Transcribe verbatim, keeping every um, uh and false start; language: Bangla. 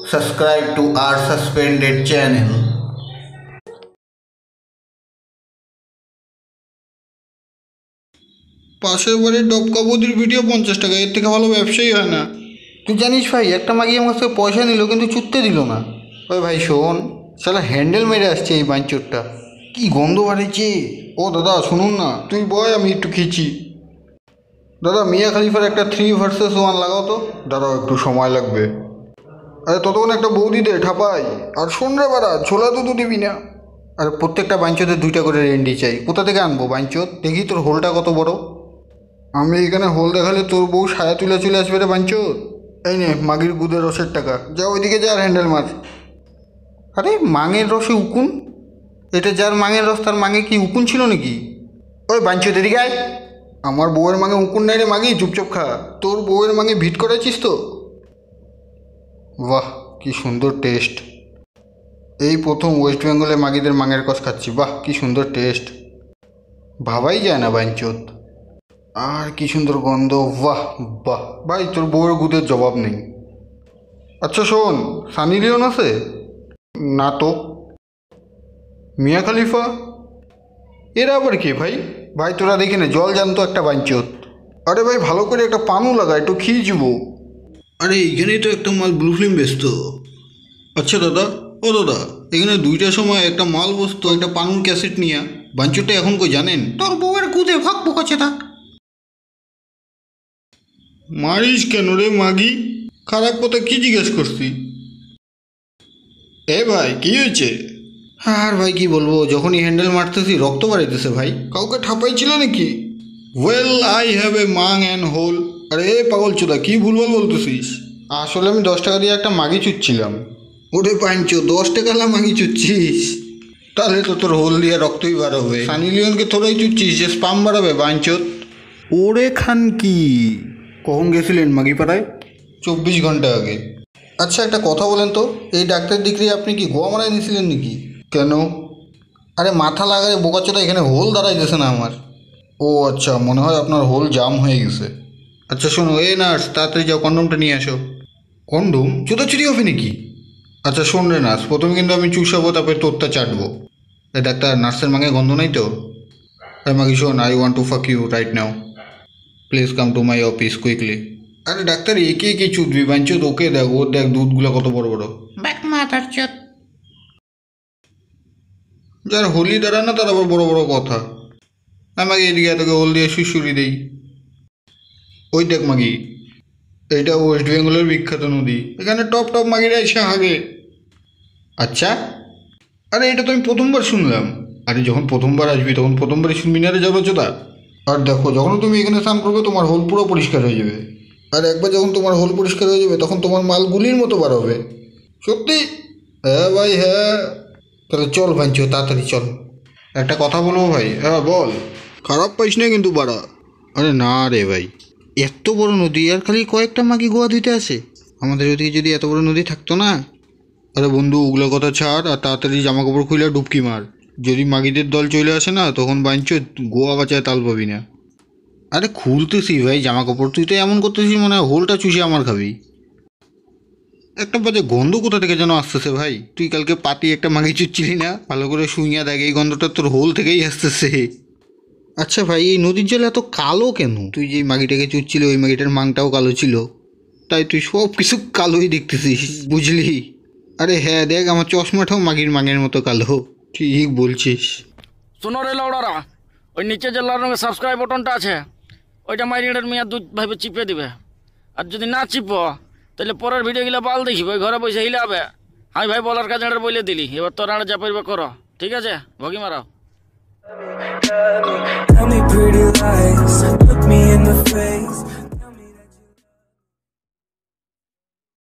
subscribe to our suspended channel. পাশের বাড়ির ডবকা বৌদির ভিডিও পঞ্চাশ টাকা, এর থেকে ভালো ব্যবসায়ী হয় না। তুই জানিস ভাই, একটা মাগি আমার কাছে পয়সা নিল কিন্তু চুটতে দিল না। ওই ভাই শোন, শালা হ্যান্ডেল মেরে আসছে এই বাঞ্চোরটা, কি গন্ধ বাড়িছে। ও দাদা শুনুন না, তুই বয় আমি একটু খেয়েছি। দাদা মিয়া খালিফার একটা থ্রি ভার্সেস ওয়ান লাগাও তো। দাদা একটু সময় লাগবে। আরে ততক্ষণ একটা বৌদি দে ঠাপাই। আর শোন রে বাড়া, ছোলা দুধ দিবি না। আর প্রত্যেকটা বাঞ্চোতে দুইটা করে রেন্ডি চাই। কোথা থেকে আনবো বাঞ্চোত? দেখি তোর হোলটা কত বড়। আমি এখানে হোল দেখালে তোর বউ সায়া তুলে চলে আসবে রে বাঞ্চোত। এই নে মাগির গুদের রসের টাকা, যা ওইদিকে যা আর হ্যান্ডেল মার। আরে মাঙের রসে উকুন? এটা যার মাঙের রস তার মাঙে কি উকুন ছিল নাকি? ওই বাঞ্চোত এদিকে আয়। আমার বউয়ের মাঙে উকুন নাই রে মাগি, চুপচাপ খা। তোর বউয়ের মাঙে ভিট করেছিস তো? বাহ কি সুন্দর টেস্ট। এই প্রথম ওয়েস্ট বেঙ্গলে মাগিদের মাঙের কষ খাচ্ছি। বাহ কি সুন্দর টেস্ট, ভাবাই যায় না বাঞ্চোত। আর কি সুন্দর গন্ধ, বাহ বাহ। ভাই তোর বউয়ের গুদের জবাব নেই। আচ্ছা শোন, সানি লিওন আছে না তো? মিয়া খালিফা এরা আবার কে ভাই? ভাই তোরা দেখি না, জল জানতো একটা বাঞ্চোত। আরে ভাই ভালো করে একটা পানও লাগা, একটু খেয়ে যাবো। আরে এইখানেই তো একটা মাল ব্লু ফিল্ম বেচতো। আচ্ছা দাদা, ও দাদা, এখানে দুইটার সময় একটা মাল বসতো, একটা পানুর ক্যাসেট নিয়ে। বাঞ্চোরটা এখন কই জানেন? তোর বউয়ের গুদে ভাগ পোকাচ্ছে থাক। মারিস কেন রে মাগি? খারাপ কথা কি জিজ্ঞেস করছি? এ ভাই কি হয়েছে? হ্যাঁ আর ভাই কি বলবো, যখনই হ্যান্ডেল মারতেছি রক্ত বাড়াইতেছে ভাই। কাউকে ঠাপাইছিল নাকি? ওয়েল আই হ্যাভ এ মাং অ্যান্ড হোল। আরে এ পাগল চোদা, কি ভুলভাল বলতেছিস? আসলে আমি দশ টাকা দিয়ে একটা মাগি চুচ্ছিলাম। ওরে পাঞ্চো, দশ টাকা লা মাগি চুচ্ছিস? তাহলে তো তোর হোল দিয়ে রক্তই বার হবে। সানি লিওনকে তোরাই চুচ্ছিস যে স্পাম বাড়াবে বাঞ্চোত। ওরে খান কি, কখন গেছিলেন মাগিপাড়ায়? চব্বিশ ঘন্টা আগে। আচ্ছা একটা কথা বলেন তো, এই ডাক্তার ডিগ্রি আপনি কি গোয়া মারাই নিয়েছিলেন নাকি? কেন? আরে মাথা লাগায় বোকাচোদা, এখানে হোল দাঁড়াইতেছে না আমার। ও আচ্ছা, মনে হয় আপনার হোল জাম হয়ে গেছে। আচ্ছা শোনো, এ নার্স তাড়াতাড়ি যাও, কন্ডমটা নিয়ে আসো। কন্ডম চুদাচুরি হবে নাকি? আচ্ছা শোন রে নার্স, প্রথমে কিন্তু আমি চুষাবো, তারপরে তোরটা চাটবো। এ ডাক্তার, নার্সের মাঙে গন্ধ নাই তো? হ্যাঁ মাগি শোন, I want to fuck you right now, please come to my office quickly. আরে ডাক্তার একে একে চুদবি বাঞ্চোত, ওকে দেখ, ওর দেখ দুধগুলো কত বড় বড়। ব্যাক মাথার চোদ। যার হোলি দাঁড়ায় না তার আবার বড় বড় কথা। আমাকে এদিকে এতকে হোল দিয়ে শুশুরি দেই। ওই দেখ মাগি, এইটা ওয়েস্ট বেঙ্গলের বিখ্যাত নদী, এখানে টপ টপ মাগিরা এসে হাগে। আচ্ছা, আরে এটা তো আমি প্রথমবার শুনলাম। আরে যখন প্রথমবার আসবি তখন প্রথমবারই শুনবি না রে যাবো চোদা। আর দেখো, যখন তুমি এখানে স্নান করবে তোমার হোল পুরো পরিষ্কার হয়ে যাবে। আর একবার যখন তোমার হোল পরিষ্কার হয়ে যাবে তখন তোমার মাল গুলির মতো বার হবে। সত্যি? হ্যাঁ ভাই হ্যাঁ। তাহলে চল ভাঞ্চো, তাড়াতাড়ি চল। একটা কথা বলবো ভাই। হ্যাঁ বল। খারাপ পাইস না কিন্তু বাড়া। আরে না রে ভাই, এত বড় নদী আর খালি কয়েকটা মাগি গোয়া দিতে আসে? আমাদের ওদিকে যদি এত বড় নদী থাকতো না। আরে বন্ধু ওগুলো কথা ছাড়, আর তাড়াতাড়ি জামা কাপড় খুলে ডুবকি মার। যদি মাগিদের দল চলে আসে না তখন বাঞ্চো গোয়া বাঁচায় তাল পাবি না। আরে খুলতেছি ভাই জামা কাপড়, তুই তো এমন করতেছিস মনে হয় হোলটা চুষে আমার খাবি। একটা বাজে গন্ধ কোথা থেকে যেন আসতেছে ভাই। তুই কালকে পাতি একটা মাগি চুচ্ছিলি না? ভালো করে শুইয়া দেখ, এই গন্ধটা তোর হোল থেকেই আসতেছে। আচ্ছা ভাই, এই নদীর জল এত কালো কেন? তুই যে মাগিটাকে চুচ্ছিলি ওই মাগিটার মাংটাও কালো ছিল, তাই তুই সব কিছু কালোই দেখতেছিস, বুঝলি? আরে হ্যাঁ দেখ, আমার চশমাটাও মাগির মাঙের মতো কালো। ঠিক বলছিস। শোনো রে লাউডারা, ওই নিচে যে লাল রঙের সাবস্ক্রাইব বটনটা আছে ওইটা মাইরিনের মেয়াদ দুধ ভাবে চিপে দিবে। আর যদি না চিপো তাহলে পরের ভিডিওগুলো বাল দেখিবে, ওই ঘরে বসে হিলাবে। হাই ভাই বলার কাজ এটা বলে দিলি, এবার তোর আড়ে যা পারবে করো, ঠিক আছে? ভগি মারাও। Tell me pretty lies, look me in the face.